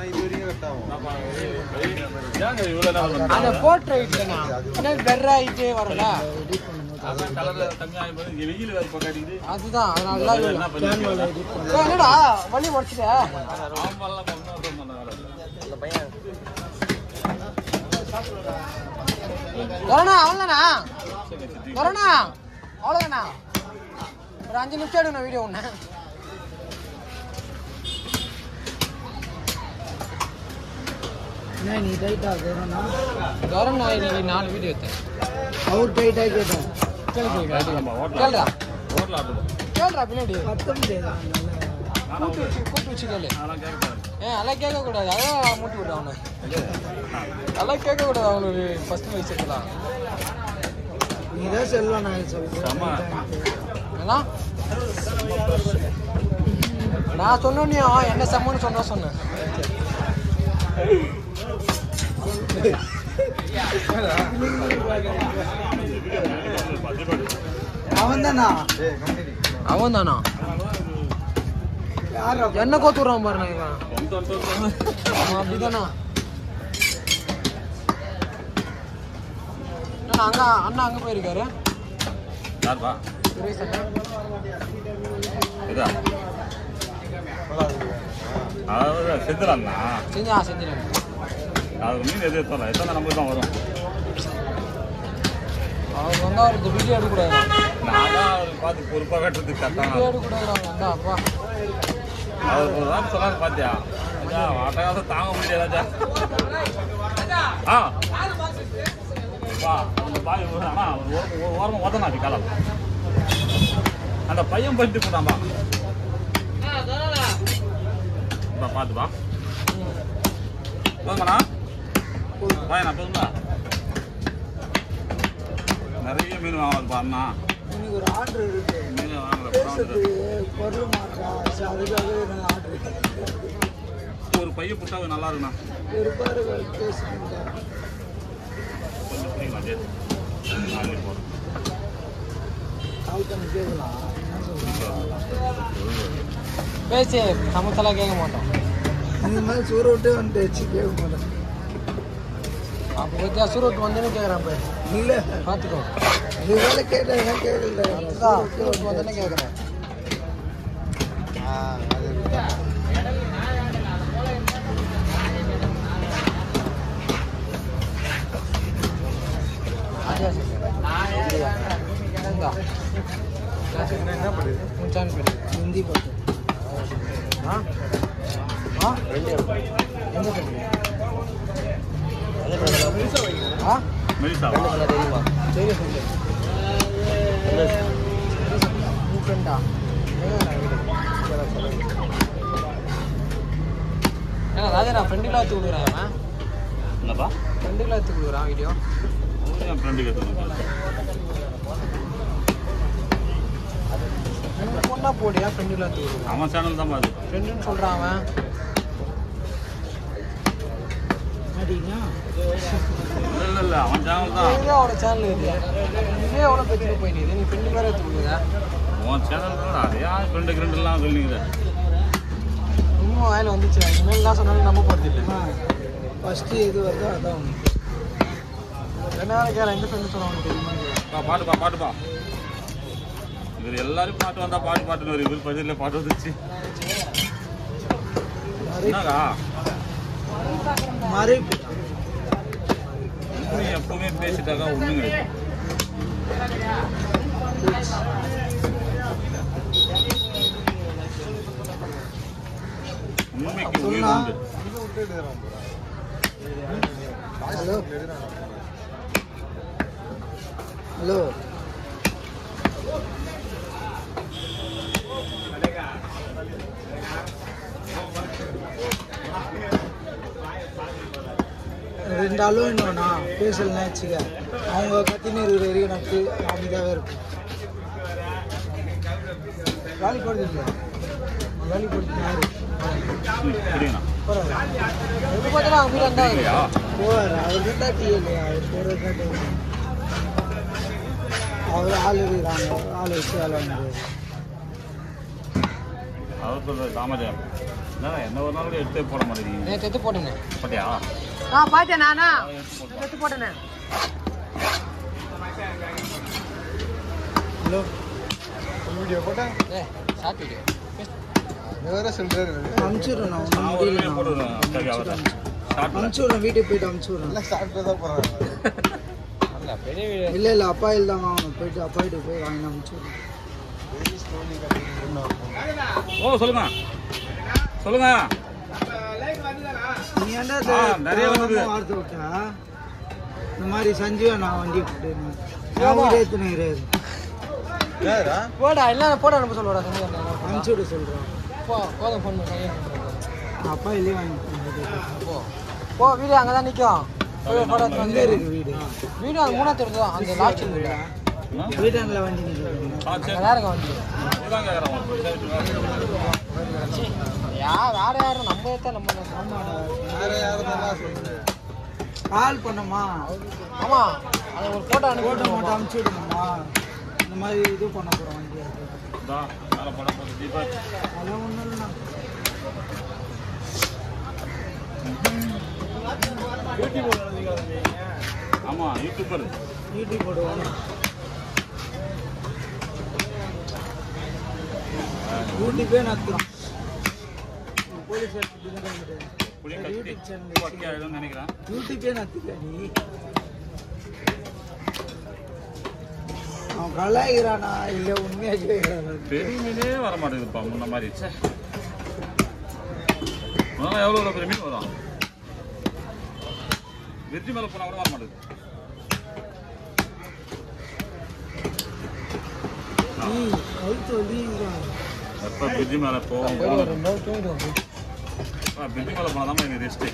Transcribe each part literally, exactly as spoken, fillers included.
அந்த போர்ட்ரைட்லனா என்ன பெர் ஆயிட்டே வரல அதுதான் அதனால என்னடா வலி முடிச்சிட்ட வரணும் அவ்வளோண்ணா வரணும் அவ்வளோதாண்ணா ஒரு அஞ்சு நிமிஷம் எடுக்கணும் வீடியோ ஒன்று நீ டைட்டா கவரனா கவரனா இன்னைக்கு நாலு வீடியோ எடுத்தேன் அவர் டைட்டா கேட்டேன் கேள்றா கேள்றா பின்னாடி கூட்டு வச்சு கூட்டு வச்சு கேளு ஏன் அதெல்லாம் கேட்கக்கூடாது அதான் மூட்டு விடு அவனை அதெல்லாம் கேட்கக்கூடாது அவனுக்கு ஃபர்ஸ்ட் வயசுலாம் நீ தான் செல்வம் நான் சொல்றேன் நான் சொன்னோன்னையும் என்ன செம்மன்னு சொன்னா சொன்னேன் அவன் தானா அவன் தானா என்ன கோத்துறான் பாருண்ணா இவன் அவன் அப்படிதானா அங்க அண்ணா அங்க போயிருக்காரு செஞ்சிடலாம்ண்ணா செஞ்சா செஞ்சிடலாம் அது மீன் எது எத்தனை எத்தனை நம்பர் தான் வரும் அவர் வந்தால் அவருக்கு வீடியோ எடுக்கக்கூடாது நான் தான் அவருக்கு பார்த்து பொறுப்பாக கட்டுறதுக்கு கரெக்டாக வீடியோ எடுக்கக்கூடாது அவங்க வந்தா அப்பா அவர் ஒரு நாள் சொல்லாது பார்த்தியா ஐயா அட்டகாசம் தாங்க முடியாதா ஆ வா அந்த பாய் ஆனால் ஒரு ஓரமாக ஓதனா அப்படி காலம் அந்த பையன் பண்ணிட்டு போனாம்பா பார்த்து வா போதுமாண்ணா வாயண்ணா போதுங்களா நிறைய மீன் வாங்கலாம் அண்ணா இன்னைக்கு ஒரு ஆர்டர் இருக்கு மீன் வாங்கல பொருள் மாற்றம் அதுக்காகவே நான் ஆர்டர் ஒரு பையன் புட்டாவே நல்லா இருக்குண்ணா ஒரு பாரு பேசுறேன் கொஞ்சம் பிடிக்கலாம் ஜே வாங்கிட்டு போகிறோம் கால் பண்ணி கேட்கலாம் பேசி சமத்தெல்லாம் கேட்க மாட்டோம் இந்த மாதிரி சூற விட்டே வந்துச்சு கேட்க மாட்டேன் அப்போ பத்தியா சூரத் வந்தேன்னு கேட்குறேன் போய் இல்லை பார்த்துக்கோ இது வேலை கேட்டேன் கேட்கல அதுதான் சூரத் வந்தேன்னு கேட்குறேன் என்ன பண்ணுது முச்சான் பண்ணுது ஹிந்தி பாட்டு ஆ ஆ எந்த பண்ணுங்க ஆ மெலிசா தெரியுமா சரி சொல்லு மூக்கண்டா ஏன்னா ராஜா நான் ஃப்ரெண்டுக்கெலாம் எடுத்து கொடுக்குறேன் அவன் என்னப்பா ஃப்ரெண்டுக்கெலாம் எடுத்து கொடுக்குறான் வீடியோ என் ஃப்ரெண்டுக்கு எடுத்து பொண்ணா போடியா ஃப்ரெண்டுக்கெலாம் எடுத்து கொடுக்குறான் அவன் சேனல் தான் பாரு ஃப்ரெண்டுன்னு சொல்கிறான் அவன் மாட்டீங்களா இல்லை இல்லை அவன் சேனல் தான் இதே அவனோட சேனல் இது இதே எவ்வளோ பிரச்சனை போயிடுது நீ ஃப்ரெண்டு வேறு எடுத்து கொடுக்குற உன் சேனல் தான் அதே ஃப்ரெண்டு ஃப்ரெண்டுலாம் சொல்லிங்க இன்னும் வாயில் வந்துச்சு இனிமேல் சொன்னாலும் நம்ப போகிறது இல்லை ஃபஸ்ட்டு எது வருதோ அதான் ஒன்று என்ன கேட்கல எந்த ஃப்ரெண்டு சொல்லுவாங்க தெரியுமா பா பாட்டுப்பா பாட்டுப்பா இவர் எல்லாரும் பாட்டு வந்தால் பாட்டு பாட்டுன்னு வரும் இவர் பதிலில் பாட்டு வந்துச்சு என்னக்கா மறைப்பு உண்மை எப்பவுமே பேசிட்டாக்கா ஒன்றும் கிடையாது உண்மைக்கு உயிர் உண்டு ஹலோ ஹலோ ரெண்டு அளவு என்னன்னா பேசலாம் வச்சுக்க அவங்க கத்தின்னு இருக்கிற வரைக்கும் எனக்கு அமைதியாகவே இருக்கும் வேலை போடுறது இல்லை வேலை போடுறது யாரு புரியுங்கண்ணா எது பார்த்தாலும் அவங்க வீடு வந்தால் இல்லையா போவார் அவருக்கு தான் டீ இல்லையா அவர் போகிறது அவர் ஆள் இருக்கிறாங்க ஆள் வச்சு வேலை வந்து அவர் சொல்றது காமதேவன் என்ன ஒரு நாள் கூட எடுத்தே போட மாட்டேங்கிறீங்க. நேற்று எடுத்து போட்டேனே. போட்டியா? ஆ பார்த்தேன் நானா எடுத்து போட்டேனே. ஹலோ வீடியோ போட்டேன். ஏ ஷார்ட் வீடியோ வேற சொல்றாரு. அனுப்பிச்சுடுறேன் நான் நான் ஒரு வீடியோ போடுறேன். சரி அவர்தான். ஸ்டார்ட் அனுப்பிச்சுடுறேன் வீட்டுக்கு போயிட்டு அனுப்பிச்சுடுறேன். இல்லை ஸ்டார்ட் தான் போகிறேன். இல்லை பெரிய வீடியோ இல்லை இல்லை அப்பா தான் வாங்கணும் போயிட்டு அப்பா வீட்டுக்கு போய் வாங்கி அனுப்பிச்சுடுறேன். ஓ சொல்லுங்க சொல்லுங்க. நீ ஏன்டா நிறைய வார்த்தை விட்டா இந்த மாதிரி சஞ்சீவா நான் வண்டி விட்டுறேன். நான் வீடு எத்தனை கிடையாது. போடா இல்லை போட அனுப்ப சொல்லுடா. அனுப்பிச்சு விட சொல்கிறேன். போ போதும் ஃபோன் பண்ணி அப்பா இல்லையே வாங்கி போ போ வீடு அங்கே தான் நிற்கும். போய் போட அங்கே இருக்கு வீடு. வீடு அது மூணாவது தெரியுதோ அந்த லாஸ்ட் வீடு வீட்டாண்டில் வண்டி நிற்கிறது. வேறுங்க வண்டி இதுதான் கேட்குறேன். யா வேற யாரும் நம்ம தான் நம்ம வேற யாரும் கால் பண்ணமா. ஆமாம் அது ஒரு ஃபோட்டோ அனுப்பி ஃபோட்டோ மட்டும் அனுப்பிச்சு விடணுமா. இந்த மாதிரி இது பண்ண போகிறோம் வண்டி. அதெல்லாம் ஒன்றும் இல்லைண்ணா. ஆமா யூடியூபர் யூடியூப் போடுவோம். யூடியூப்பே நத்துறோம். போலீஸ் யூடியூப் சேனல் நினைக்கிறேன். யூடியூப்பே நத்துக்க நீ. அவன் கலாய்கிறானா இல்லை உண்மையாக கேட்குறானா. பெரிய மீனே வர மாட்டேங்குதுப்பா முன்ன மாதிரி. முதல்ல எவ்வளோ எவ்வளோ பெரிய மீன் வரும். வெற்றி மேலே போனால் கூட வர மாட்டேங்குது. கழுத்து வலி எப்போ பிரிட்ஜி மேலே போவோம். பிரிட்ஜி மேலே போனால் தான் எனக்கு ரெஸ்ட்டு.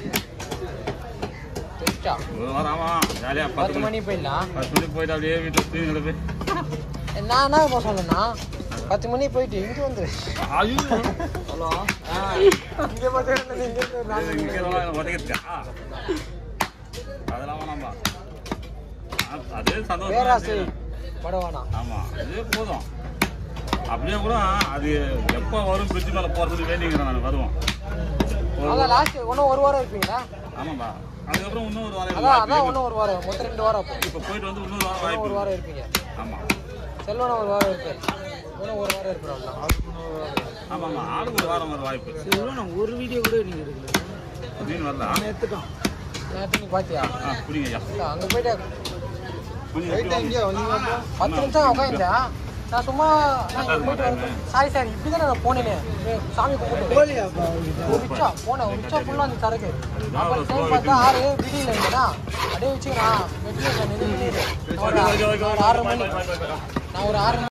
ஒரு வாரம் ஆமாம் ஜாலியாக பத்து மணி போயிடலாம். பத்து மணிக்கு போயிட்டு அப்படியே வீட்டில் தூங்கிட்டு போய் நான் என்ன இப்போ சொன்னேன்னா பத்து மணி போயிட்டு இங்கே வந்துரு. ஐயோ ஹலோ இங்கே பார்த்து உடைக்கிறதுக்கா அதெல்லாம் வேணாம்பா. அதே சந்தோஷம் பேராசை படவானா. ஆமாம் அதே போதும். அப்படியே கூட அது எப்போ வரும் பிரிட்ஜ் மேலே போகிறதுக்கு வேண்டிங்கிறேன் நான் வருவோம். அதான் லாஸ்ட் இன்னும் ஒரு வாரம் இருப்பீங்களா? ஆமாம்பா அதுக்கப்புறம் இன்னொரு வாரம். அதான் அதான் இன்னும் ஒரு வாரம் மொத்தம் ரெண்டு வாரம். இப்போ போயிட்டு வந்து இன்னொரு வாரம் ஒரு வாய்ப்பு. வாரம் இருப்பீங்க. ஆமாம் செல்வனா ஒரு வாரம் இருப்பார். இன்னும் ஒரு வாரம் இருக்கிறோம். ஆமாம் ஆமாம் ஆளுக்கு ஒரு வாரம் வர வாய்ப்பு. நான் ஒரு வீடியோ கூட நீங்கள் எடுக்கல. அப்படின்னு வரல எடுத்துட்டோம். நேற்று நீ பார்த்தியா? ஆ புரியுங்க ஐயா. அங்கே போயிட்டு புரியுங்க பத்து நிமிஷம் உட்காந்துட்டேன். நான் சும்மா நான் இங்கே போயிட்டு வரேன். சாரி சார் இப்படி தான் நான் போனேனே சாமி கும்பிட்டு போலியாப்பா ஒரு ரிச்சா போனேன். ஒரு ரிச்சா ஃபுல்லாக அந்த சரக்கு அப்புறம் டைம் பார்த்தா ஆறு விடியில் இல்லைன்னா அப்படியே வச்சுக்கிறேன். ஒரு ஆறு மணி நான் ஒரு ஆறு